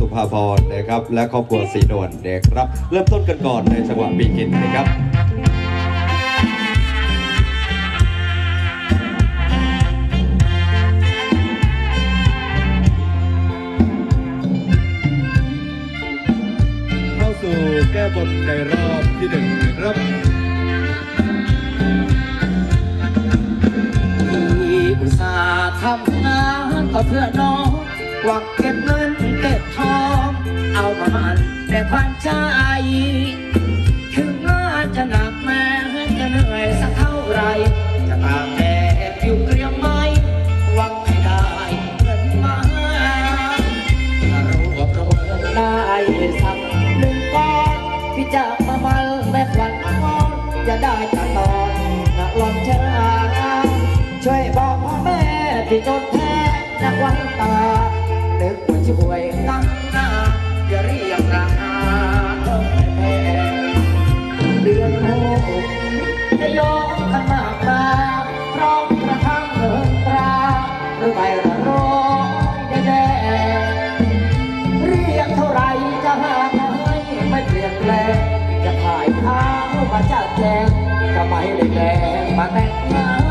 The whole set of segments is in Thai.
ภาพรนะครับและครอบครัวศรีนวลนะครับเริ่มต้นกันก่อนในจังหวะปีกินนะครับเข้าสู่แก้บนในรอบที่หนึ่งนะครับอุตส่าห์ทำงานก็เพื่อน้องหวังเก็บเงินเก็บทองเอามามันแต่ความใจถึงงานจะหนักแม้จะเหนื่อยสักเท่าไรจะตากแดดอยู่เกรียมไม้หวังให้ได้เงินมาถ้ารวบรวมได้สักหนึ่งก้อนพี่จะมามันแม่ควันก้อนจะได้จะนอนนักลองเช้าช่วยบอกพ่อแม่ที่จนแท้นักวันตานึกว่าช่วยตั้งหน้าอย่าเรียกราคาแพงเดือนหกจะยกกันมากมาพร้อมกระทั่งเงินตราหรือใบละร้อยแดงเรียกเท่าไรจะหาให้ไม่เปลี่ยนแปลงจะขายข้าวมาจัดแจงก็ไม่ได้แดงมาแต่งงาน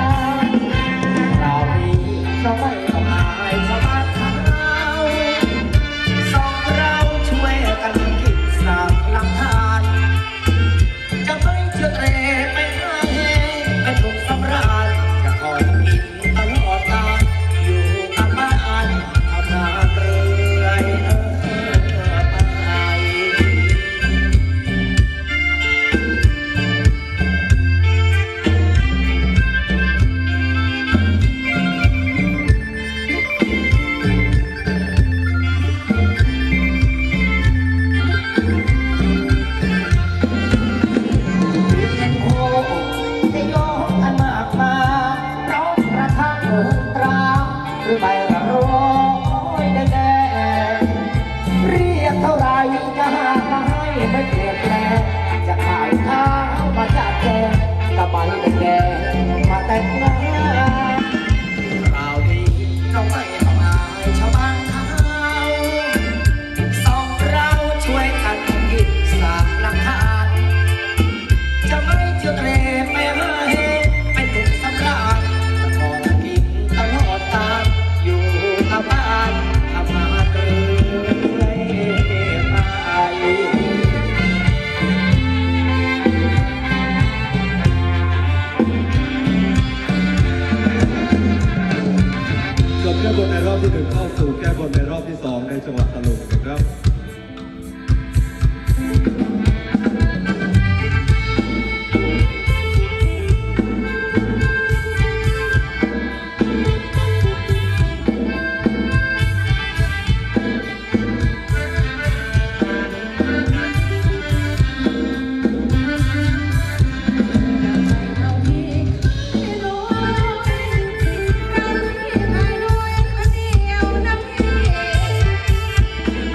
เราไม่ต้องอายชาวบ้านเขาสองเราช่วยกันคิดสร้างหลักฐานจะไม่เชื่อเรไม่ให้ไม่ถูกสำราญจะคอยกินตลอดกาลอยู่กับบ้านทำงานเรื่อยไปใบละร้อยแดงเรียกเท่าไรจะหามาให้ไม่เปลี่ยนแปลงจะขายข้าวมาจัดแจงกับใบแดงมาแต่งงานคราวนี้เราไม่ต้องอายชาวบ้านเขาสองเราช่วยกันคิดสร้างหลักฐานจะไม่เชื่อเตร่ไม่ให้ไม่ถูกสำราญจะขอกินตลอดกาลอยู่กับบ้านทำงานเรื่อยไปจบแก้บนในรอบที่หนึ่งเข้าสู่แก้บนในรอบที่สองในจังหวัดตลุงนะครับเ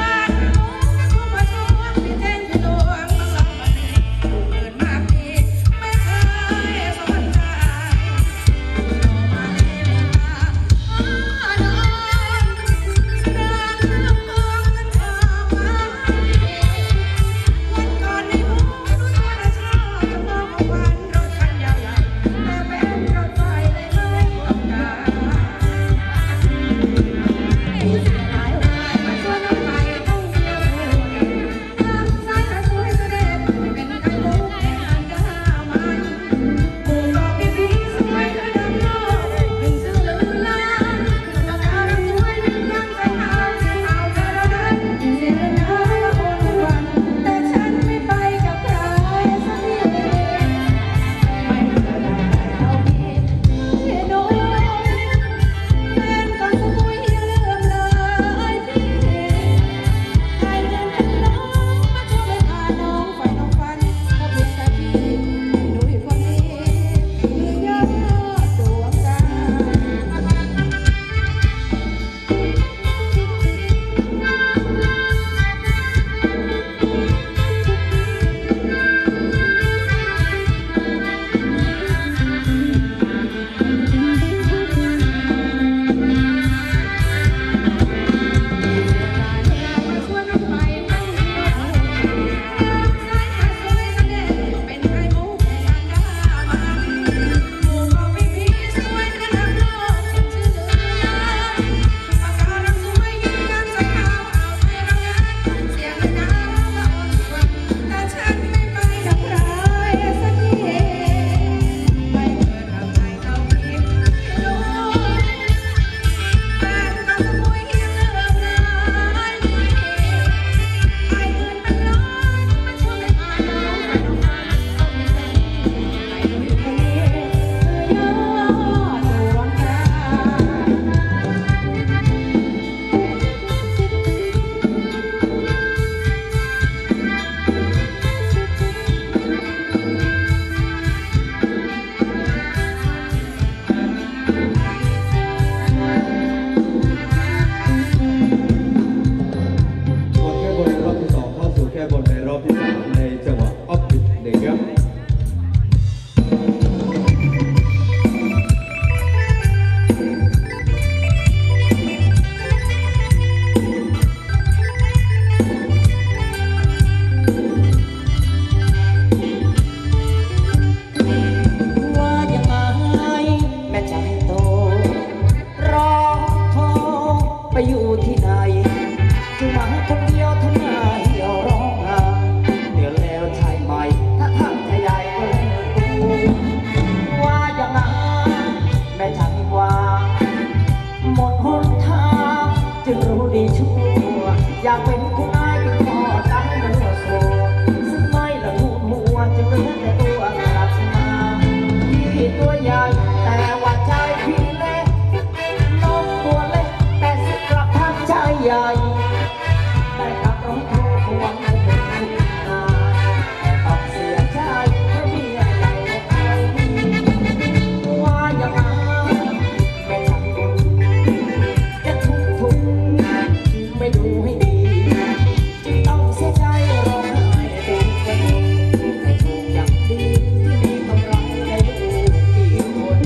อยากเป็นผู้นายที่พอตั้งมันหัวโซซึ่งไม่ละทูนหัวจะเหลือแต่ตัวกลับมาที่ตัวใหญ่แต่ว่าใจพี่เล็กน้องตัวเล็กแต่สิกลับทำใจใหญ่ได้กลับร้องโทรหวังจะเป็นผู้นายแต่ต้องเสียใจเพราะมีอะไรของเขาว่าอย่างนั้นไม่ทำบุญจะทุกไม่ดูให้ดีจึงต้องเสียใจร้องไห้เป็นคนแต่ถูกอย่างดีที่มีกำลังในลูกอีกคน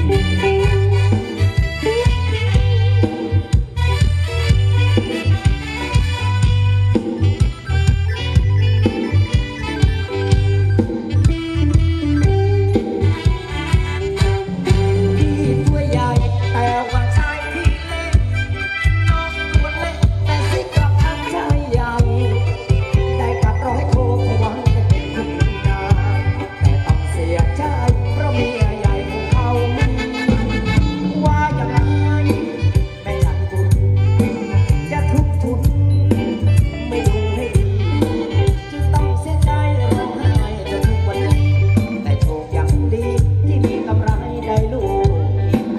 พี่ตัวใหญ่แต่ว่าชายพี่เล็กน้องตัวเล็กแต่สิกลับทำใจใหญ่ได้กลับร้อยโทรหวังจะเป็นผู้นายแต่ต้องเสียใจเพราะเมียใหญ่ของเขาว่าอย่างไรแม่ฉันคุณจะทุกทุนไม่ดูให้ดีจึงต้องเสียใจร้องไห้จนทุกวันนี้แต่โชคอย่างดีที่มีกำไรได้ลูกอีกคน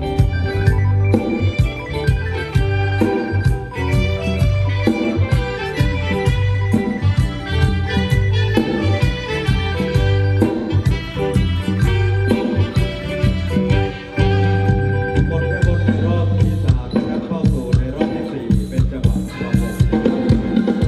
หมดไปบนในรอบที่3นะครับเข้าสู่ในรอบที่4เป็นจังหวะลำวง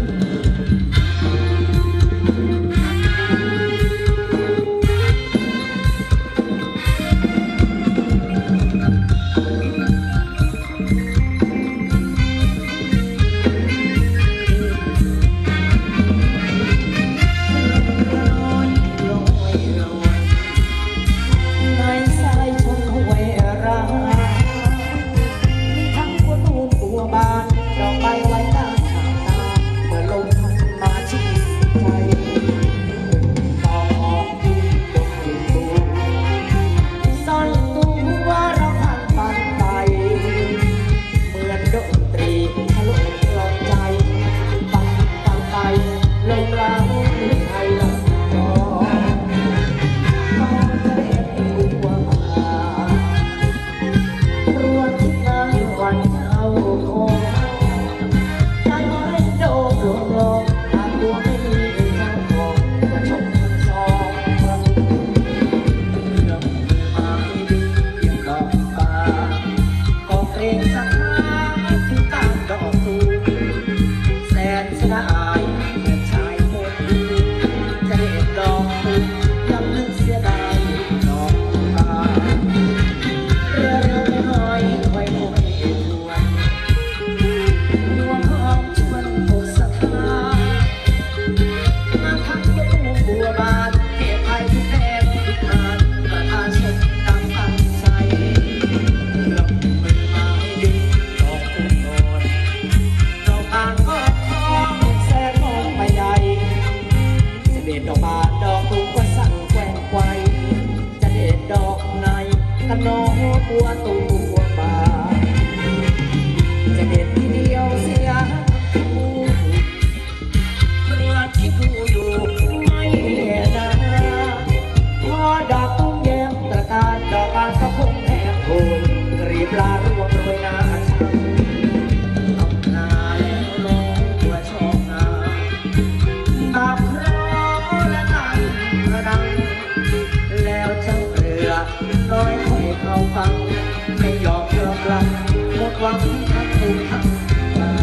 ในสายชนห้วยรามีทั้งบัวตูมบัวบานดอกใบไว้ด้านหน้าตาเมื่อลมพัดมาชื่นใจตอกออกที่ดงตูซ่อนตัวเราผ่านฝันไปเหมือนดนตรีทะลุกลองใจฟังไปลงเราไทยละก็ มองทะเลบัวมารวมที่น้ำวันเอาคงใจไม้โดมหลวงหลงหากตัวไม่มีเจ้าของจะชมทั้งสองคนเรื่องมาดีเพียงดอกฟ้าก็เกรงสักหาถึงการดอกตูแสนเสียดายเมื่อชายคนจะเด็ดดอกตูยังนึกเสียดายดอกฟ้าเรือไม่น้อยคอยคอยชวนดวงหอมชวนผูกสถานมาทักก็ต้องบัวบานเก็บไผ่ทุกแห่งทุกงานประทานสดตามตั้งใจเรื่องมือไม้ดีดอกตุ้งนอนดอกบานก็ทองแสนมองไปใหญ่จะเด็ดดอกบานดอกตุ้งก็สั่งแกว่งไกวจะเด็ดดอกในกระนองบัวตูบัวบานจะเด็ดทีเดียวเสียทั้งคู่เรือที่คู่อยู่ไม่นานพอดอกตุ้งแย้มตระการดอกบานก็คงแทบโคนกรีบลารวมโรยหน้าฉันต้องนาแล้วลงตัวชอบนาตาพร้อและนั่งกระดังแล้วเจ้าเรือน้อยค่อยเข้าฟังไม่ยอมกลับหมดหวังทั้งตุ้งทั้งบาน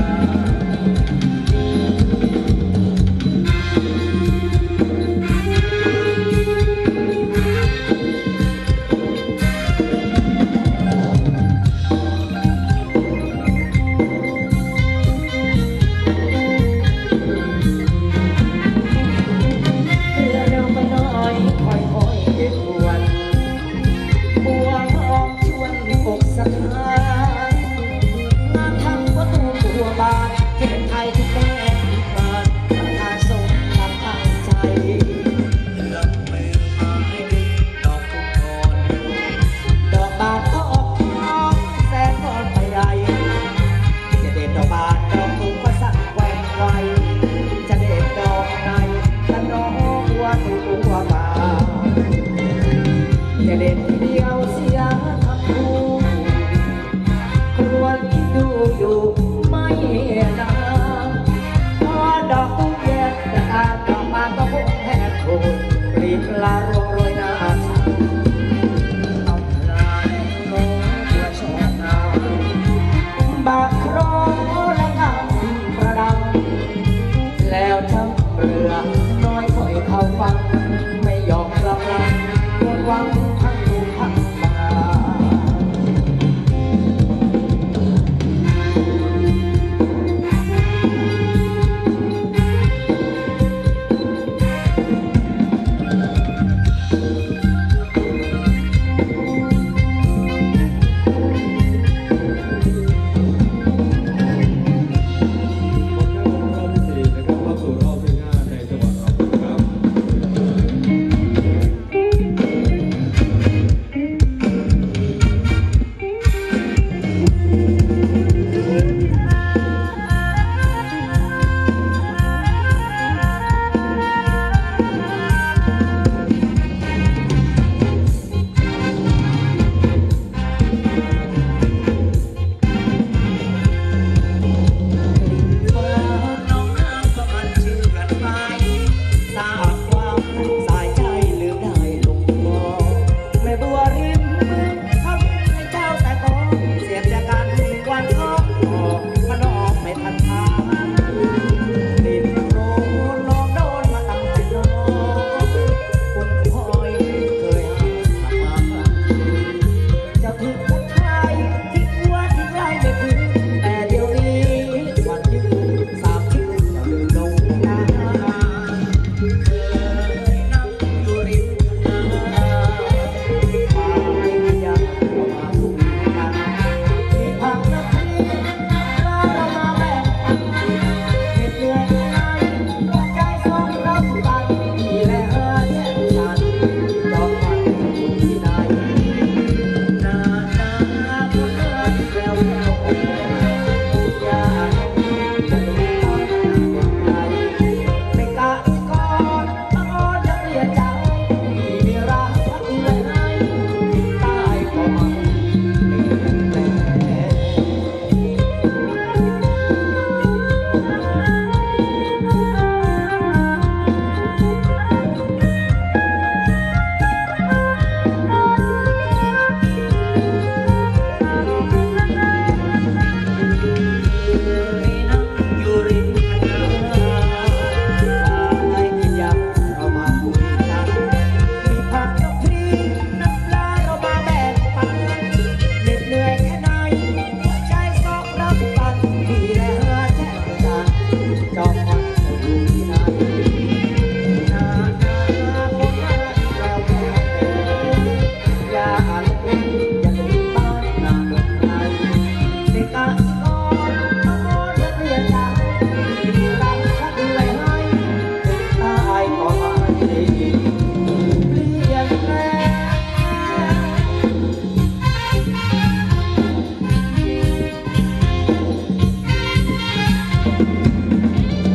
เรือเร็วไปน้อยค่อยๆเด็ดทวนบัวหอมชวนอกสถานเจ้ามันจะอยู่ที่ไหนนาคนบ้านเราแก่อย่าอ่านอย่าลืมบ้านนาเมืองไทยในการสอนนักเรียนเรารักชาติไว้ให้ตายก็ไม่ได้เปลี่ยนแปลงข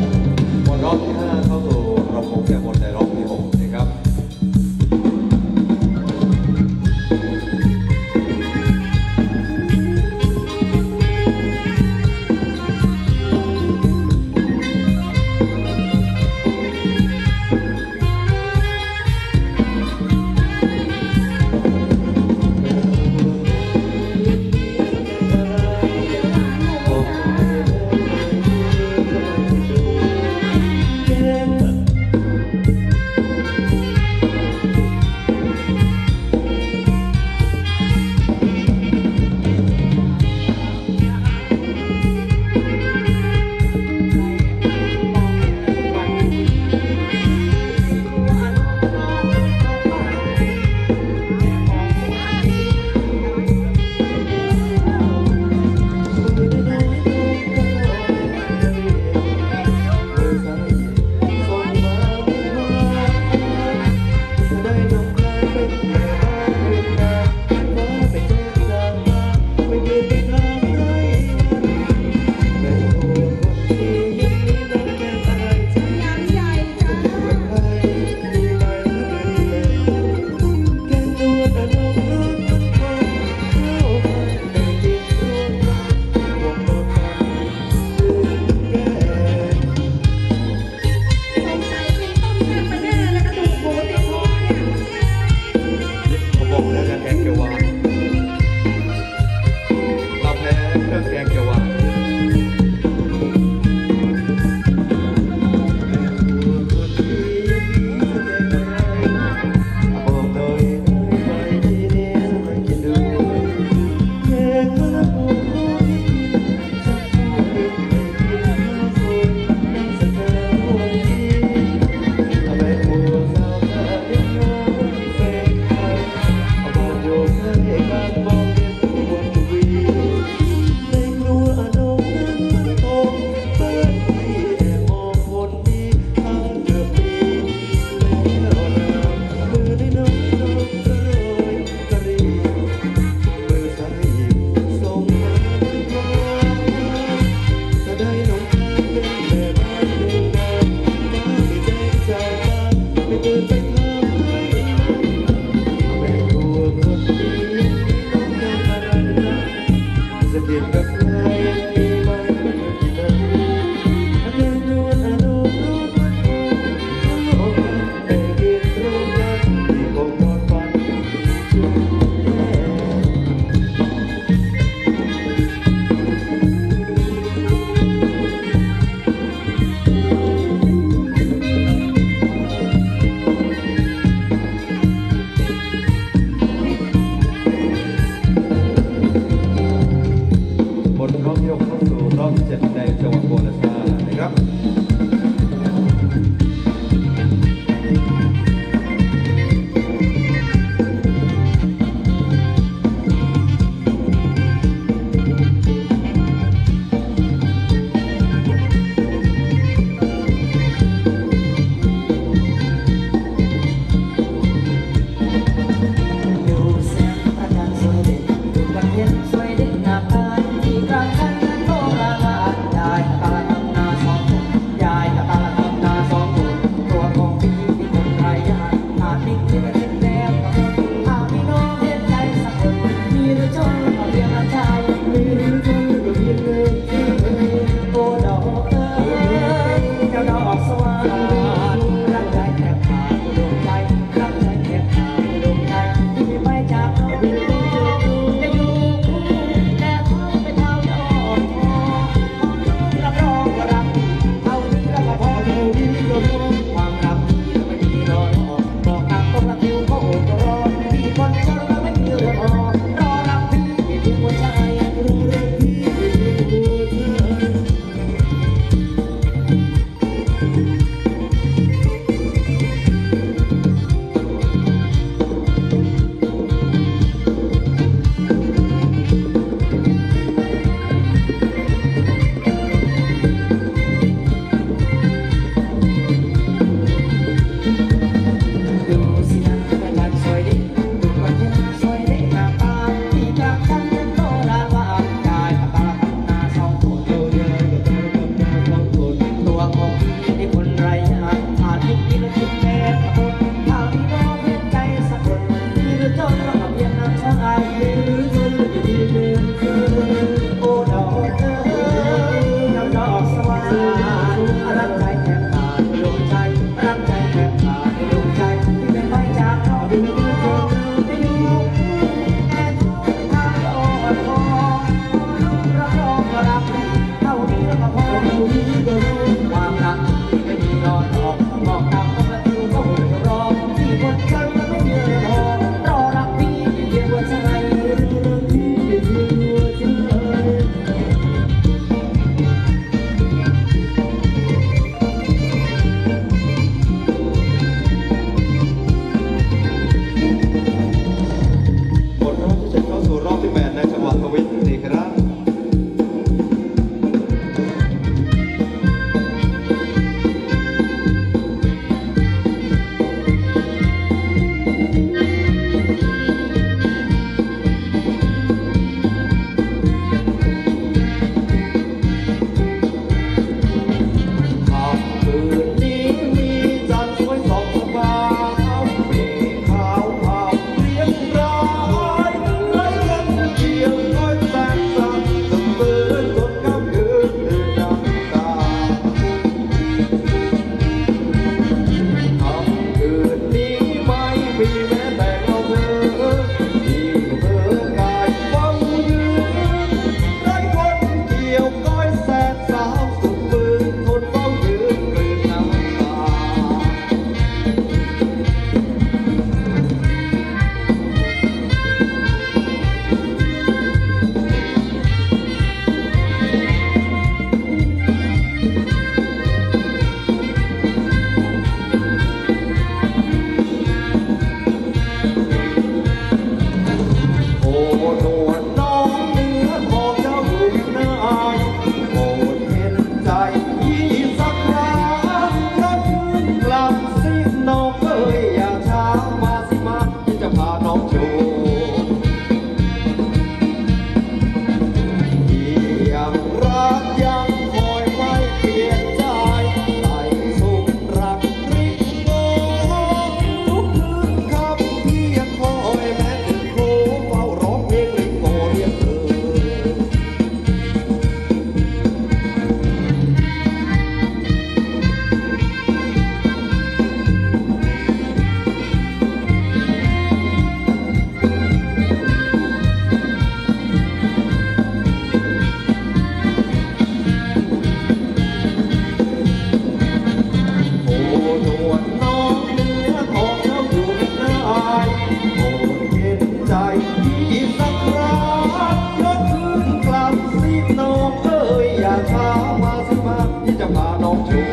องชู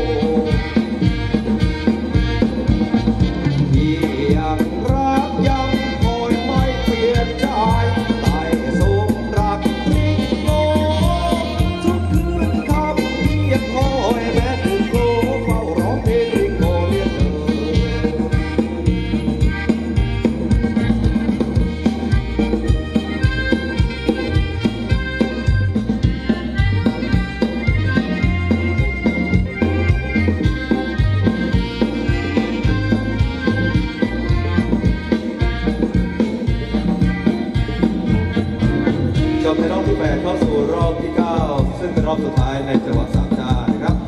ที่ยังรักยังคอยไม่เปลี่ยนใจไต่สูงรักยิ่งโง่ทุกคืนคำที่ยังคอยแม้ถูกโกเฝ้าร้องเพลงริงโกเรียกเธอ จบในรอบที่ 8เข้าสู่รอบที่ 9 ซึ่งเป็นรอบสุดท้ายในจังหวัดสามชาตินะครับ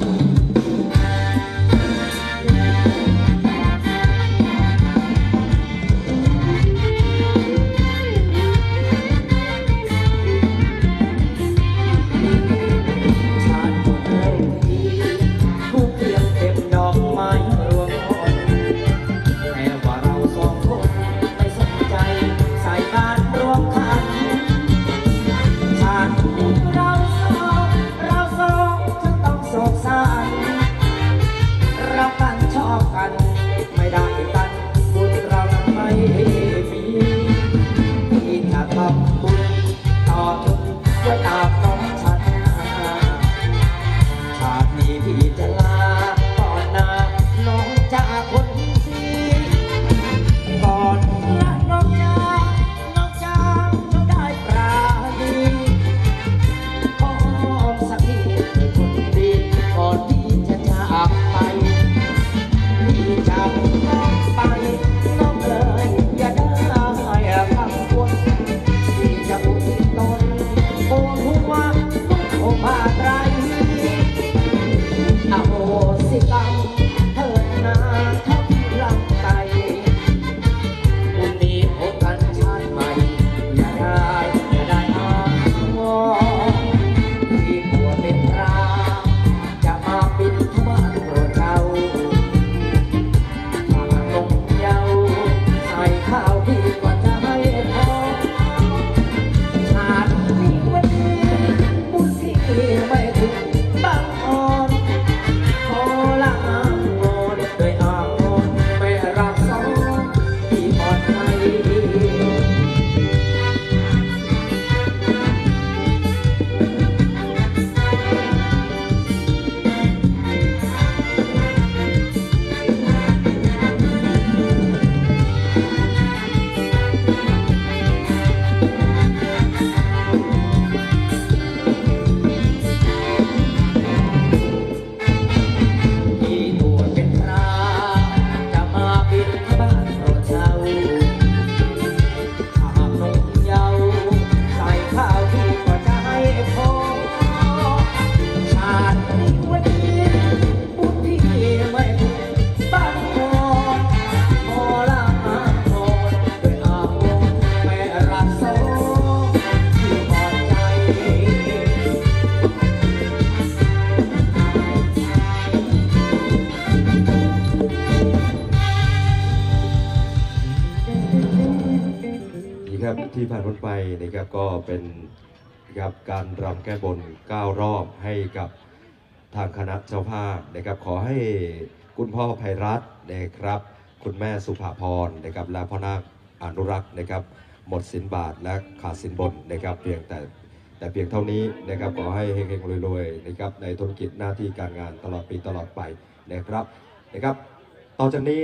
ชาติคนเริ่มทีทุกเพียงเต็มดอกไม้รวงอ่อนแต่ว่าเราสองคนไม่สนใจสายบ้านรวมขันชาตินี้เราสองจึงต้องโศกสันรักกันชอบกันไม่ได้กันบุญเรานั้นไม่มีที่จะทำบุญต่อทุนด้วยตาน้องฉัน ชาตินี้พี่จะลาก่อนหน้าน้องจากคนดีก่อนละน้องจากน้องได้ปราณีขอสักทีเธอคนดีก่อนที่จะจากไปพี่จากน้องไปน้องเลยอย่าได้กังวลพี่จะอุทิศตนโอ้หัวทุกโอภาไตร อโหสิกรรมเถิดนาเท่าที่ลำไกบุญนี้พบกันชาติใหม่อย่าได้อ้างวอนที่กลัวเป็นราจะมาปิดทบ้านโปรดเจ้าฝากลงเยาใส่ข้าวพี่กว่าจะให้พอชาตินี้วันนี้บุญที่ไม่ถึงบางอ่อน ขอลางอนโดยอาวรณ์ไม่รักสองที่ปลอดภัยที่ตัวเป็นพระจะมาบิณฑบาตโปรดเจ้าหากนมเยาใส่ข้าวพี่ก็จะให้พอชาตินี้วันนี้บุญที่ไม่ถึงบ้านนอนขอลางอนด้วยอาวรณ์ไม่รักสองที่พอใจนี่ครับที่ผ่านพ้นไปนะครับก็เป็นนะครับการรำแก้บน 9 รอบให้กับทางคณะเจ้าภาพนะครับขอให้คุณพ่อไพรัตน์นะครับคุณแม่สุภาพรนะครับและพ่อนาคอนุรักษ์นะครับหมดสินบาทและขาดสินบนนะครับเพียงแต่เพียงเท่านี้นะครับขอให้เฮงๆรวยๆนะครับในธุรกิจหน้าที่การงานตลอดปีตลอดไปนะครับต่อจากนี้